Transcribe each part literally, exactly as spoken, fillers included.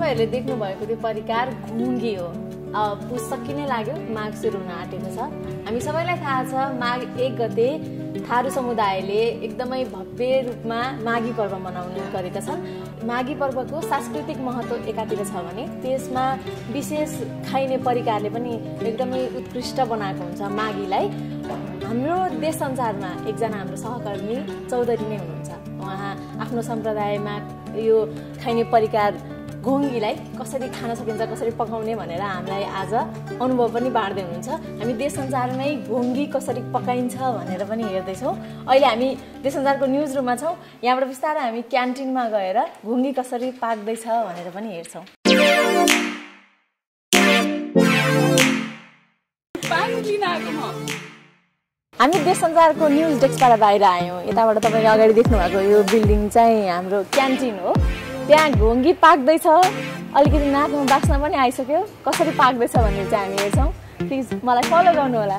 तपाईहरुले देख्नु भएको त्यो परिकार घुङ्गी हो। पुस सकिने लाग्यो, माघ सुरु हुन आँटेको छ। हामी सबैलाई थाहा छ माघ एक गते थारू समुदायले एकदमै भव्य रूपमा माघी पर्व मनाउने गरेका छन्। माघी पर्वको सांस्कृतिक महत्त्व एकातिर छ भने त्यसमा विशेष खाइने परिकारले पनि एकदमै उत्कृष्ट बनाएको हुन्छ माघीलाई। हाम्रो देश संसारमा एकजना हाम्रो सहकर्मी चौधरी नै हुनुहुन्छ। उहाँ आफ्नो सम्प्रदायमा यो खाइने परिकार घोङ्गीलाई कसरी खान सकिन्छ, कसरी पकाउने भनेर हामीलाई आज अनुभव पनि बाँड्दै हुनुहुन्छ। हामी देश संसारमै घोङ्गी कसरी पकाइन्छ भनेर पनि हेर्दैछौँ। अहिले हामी देश संसारको न्युज रुममा छौँ। यहाँबाट बिस्तारै हामी क्यान्टिनमा गएर घोङ्गी कसरी पाक्दैछ भनेर पनि हेर्छौँ। हामी देश संसारको न्युज डेस्कबाट बाहिर आयौँ। यताबाट तपाईँले अगाडि देख्नुभएको यो बिल्डिङ चाहिँ हाम्रो क्यान्टिन हो। त्यहाँ घोङ्गी पाक्दैछ, अलिकति नाकमा बास्ना पनि आइसक्यो। कसरी पाक्दैछ भनेर चाहिँ हामी हेर्छौँ। प्लिज मलाई फलो गर्नु होला।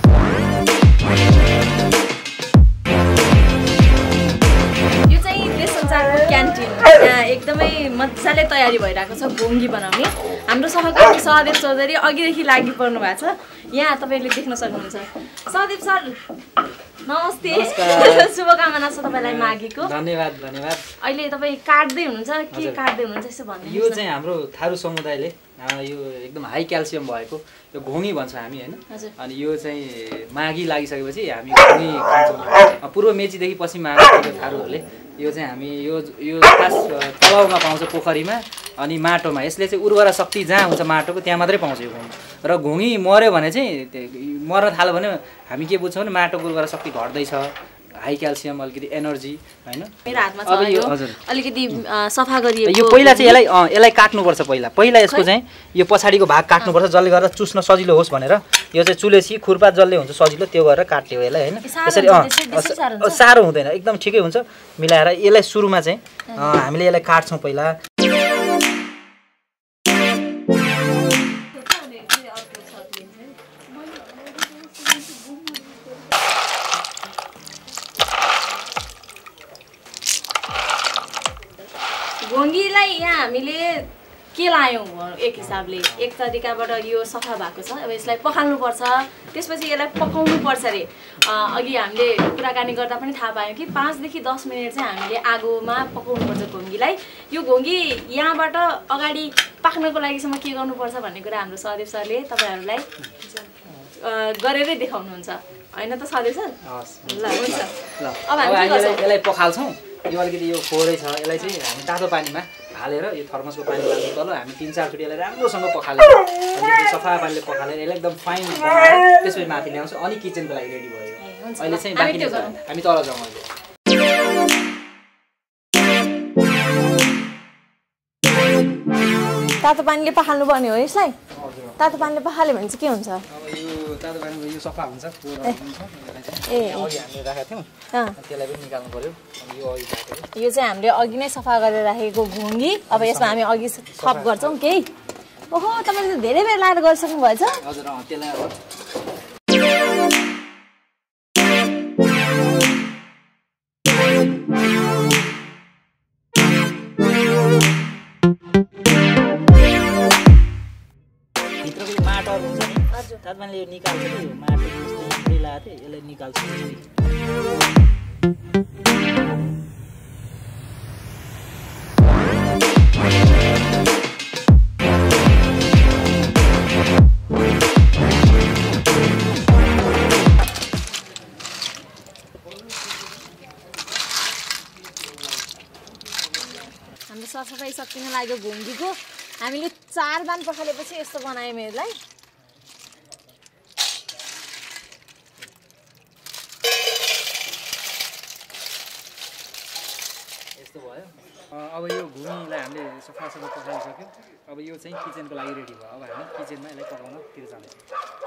यो चाहिँ देश संसारको क्यान्टिन। यहाँ एकदमै मजाले तयारी भइरहेको छ घोङ्गी बनाउने। हाम्रो सहकर्मी सहदेव चौधरी अघिदेखि लागि पर्नु भएको छ। यहाँ तपाईँले देख्न सक्नुहुन्छ। सहदेव सर नमस्ते, शुभकामना छ तपाईँलाई माघीको। धन्यवाद धन्यवाद। अहिले तपाईँ काट्दै हुनुहुन्छ, के काट्दै हुनुहुन्छ यसो भन्नु। यो चाहिँ हाम्रो थारू समुदायले यो एकदम हाई क्याल्सियम भएको यो घोङ्गी भन्छ हामी होइन। अनि यो चाहिँ माघी लागिसकेपछि हामी घोङ्गी खान्छौँ। पूर्व मेचीदेखि पश्चिम महाराष्ट्रको थारूहरूले यो चाहिँ हामी यो यो खास तलाउमा पाउँछ, पोखरीमा अनि माटोमा। यसले चाहिँ उर्वरा शक्ति जहाँ हुन्छ माटोको त्यहाँ मात्रै पाउँछ यो घोङ्गी। र घोङ्गी मऱ्यो भने चाहिँ मर्न थाल्यो भने हामी के बुझ्छौँ भने माटोको उर्वरा शक्ति घट्दैछ, हाई क्याल्सियम, अलिकति एनर्जी होइन। मेरो हातमा छ यो अलिकति सफा गरिएको। यो पहिला चाहिँ यसलाई यसलाई काट्नुपर्छ। पहिला पहिला यसको चाहिँ यो पछाडिको भाग काट्नुपर्छ, जसले गर्दा चुस्न सजिलो होस् भनेर। यो चाहिँ चुलेसी खुर्पा जसले हुन्छ सजिलो त्यो गरेर काट्यो यसलाई होइन। यसरी अँ साह्रो हुँदैन, एकदम ठिकै हुन्छ मिलाएर। यसलाई सुरुमा चाहिँ हामीले यसलाई काट्छौँ पहिला। घोङ्गीलाई यहाँ हामीले के लायौँ एक हिसाबले, एक तरिकाबाट यो सफा भएको छ। अब यसलाई पखाल्नुपर्छ, त्यसपछि यसलाई पकाउनु पर्छ अरे। अघि हामीले कुराकानी गर्दा पनि थाहा पायौँ कि पाँचदेखि दस मिनट चाहिँ हामीले आगोमा पकाउनुपर्छ घोङ्गीलाई। यो घोङ्गी यहाँबाट अगाडि पाक्नको लागिसम्म के गर्नुपर्छ भन्ने कुरा हाम्रो सहदेव सरले तपाईँहरूलाई गरेरै देखाउनुहुन्छ होइन त सहदेव सर? ल हुन्छ। अब हामी यसलाई पखाल्छौँ। यो अलिकति यो फोहोरै छ, यसलाई चाहिँ हामी तातो पानीमा हालेर यो थर्मसको पानी हाल्नु तल हामी तिन चारचोटि यसलाई राम्रोसँग पखालेर अलिकति सफा पानीले पखालेर यसलाई एकदम फाइन बनाएर त्यसपछि माथि ल्याउँछौँ। अनि किचनको लागि रेडी भयो। अहिले चाहिँ बाँकी हामी तल जाउँ। अहिले तातो पानीले पखाल्नु पर्ने हो यसलाई? तातो पानीले पखाल्यो भने चाहिँ के हुन्छ? अब यो तातो पानीमा यो सफा हुन्छ, ए अघि हामीले राखेको थियौँ त्यसलाई पनि निकाल्नु पर्यो। यो अघि राखेको यो चाहिँ हामीले अघि नै सफा गरेर राखेको घोङ्गी। अब यसमा हामी अघि थप गर्छौँ केही। ओहो, तपाईँले त धेरै बेर लाएर गरिसक्नु भएछ। हजुर अँ त्यसलाई अब भित्रको माटोहरू हुन्छ नि, तातोपानीले यो निकाल्छ नि। यो माटो जस्तो लगाएको थियो यसलाई निकाल्छ। हाम्रो सरसफाइ सकिन लाग्यो घोङ्गीको। हामीले चार दान पखालेपछि यस्तो बनायौँ यसलाई। यस्तो भयो। अब यो घोङ्गीलाई हामीले सफासँग पकाइसक्यो। अब यो चाहिँ किचनको लागि रेडी भयो। अब हामी किचनमा यसलाई पकाउनतिर जान्छौँ।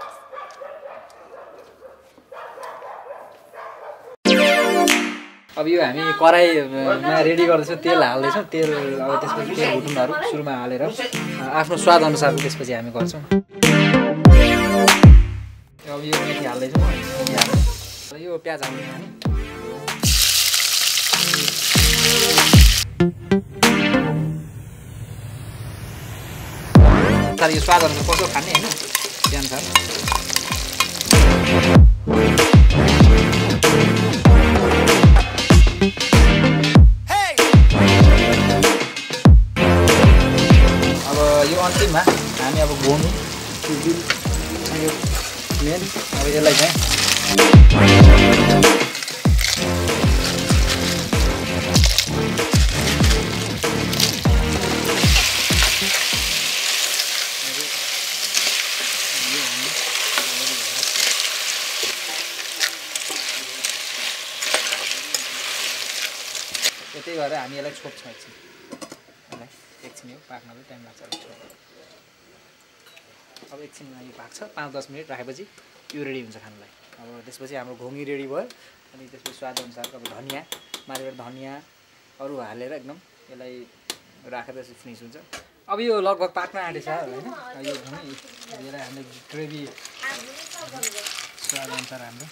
अब यो हामी कराईमा रेडी गर्दैछौँ, तेल हाल्दैछौँ। तेल अब त्यसपछि तेल भुटुनहरू सुरुमा हालेर आफ्नो स्वाद अनुसार त्यसपछि हामी गर्छौँ। अब यो मेथी हाल्दैछौँ, यो प्याज हाल्दैछौँ हामी। अनुसार यो स्वाद अनुसार कसो खाने होइन त्यही अनुसार अब यो अन्तिममा हामी अब घोमी यो मेन अब यसलाई चाहिँ यतै गरेर हामी यसलाई छोप्छौँ एकछिन यसलाई एकछिन यो पाक्नलाई टाइम लाग्छ अब एकछिनमा यो पाक्छ पाँच दस मिनट राखेपछि यो रेडी हुन्छ खानलाई अब त्यसपछि हाम्रो घोमी रेडी भयो अनि त्यसपछि स्वाद अनुसार अब धनियाँ माथिबाट धनियाँ अरू हालेर एकदम यसलाई राखेर त्यसपछि फिनिस हुन्छ अब यो लगभग पाक्न आँटेछ होइन यो घोमी यसलाई हामीले ग्रेभी स्वाद अनुसार हाम्रो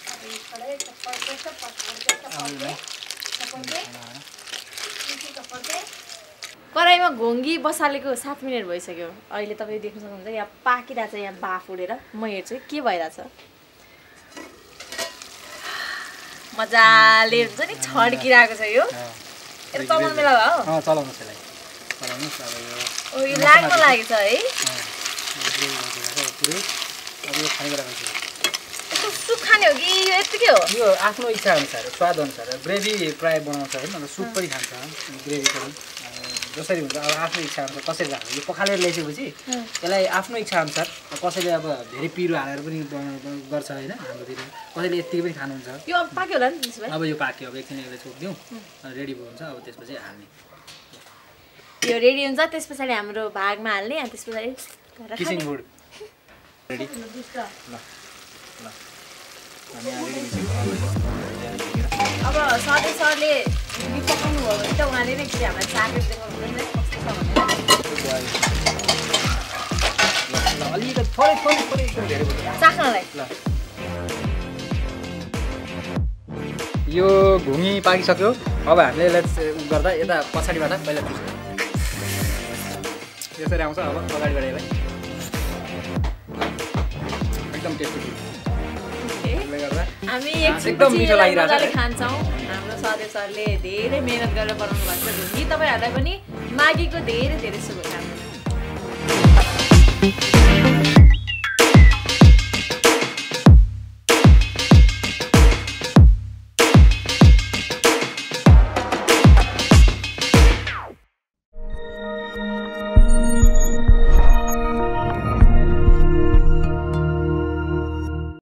कराईमा घोङ्गी बसालेको सात मिनट भइसक्यो अहिले तपाईँ देख्न सक्नुहुन्छ यहाँ पाकिरहेछ यहाँ बाफ उडेर म हेर्छु के भइरहेछ मजाले हुन्छ नि छड्किरहेको छ यो यता चलाउनु बेला भयो चलाउनु त्यसलाई चलाउनुहोस् अब ओ यो लाग्न लागेछ है सुखाने हो कि यो यतिकै हो यो आफ्नो इच्छा अनुसार स्वाद अनुसार ग्रेभी प्राय बनाउँछ होइन अन्त सुप पनि खान्छ ग्रेभी पनि जसरी हुन्छ अब आफ्नो इच्छा अनुसार कसरी खान्छ यो पखालेर ल्याइसकेपछि यसलाई आफ्नो इच्छा अनुसार कसैले अब धेरै पिरो हालेर पनि गर्छ होइन हाम्रोतिर कसैले यतिकै पनि खानुहुन्छ यो अब पाक्यो होला नि अब यो पाक्यो अब एकछिन यसलाई छोपिदिउँ रेडी हुन्छ अब त्यसपछि हाल्ने यो रेडी हुन्छ त्यस पछाडि हाम्रो भागमा हाल्ने अनि त्यस पछाडि किसिङ गुड रेडी ल ल अब सधैँ सरले पकाउनु भयो भने त उहाँले नै फेरि हामीलाई चाखेर देखाउनु हुँदैन कस्तो छ भनेर अलिकति थोरै थोरै थोरै धेरै चाख्नलाई ल यो घुमी पाकिसक्यो अब हामीले यसलाई गर्दा यता पछाडिबाट पहिला चुस्छ यसरी आउँछ अब अगाडिबाट यसलाई एकदम टेस्टी हामी एकदम मिठो लागिरहेको छ खान्छौँ हाम्रो सधैँ सरले धेरै मेहनत गरेर बनाउनु भएको छ घुमी तपाईँहरूलाई पनि माघीको धेरै धेरै शुभकामना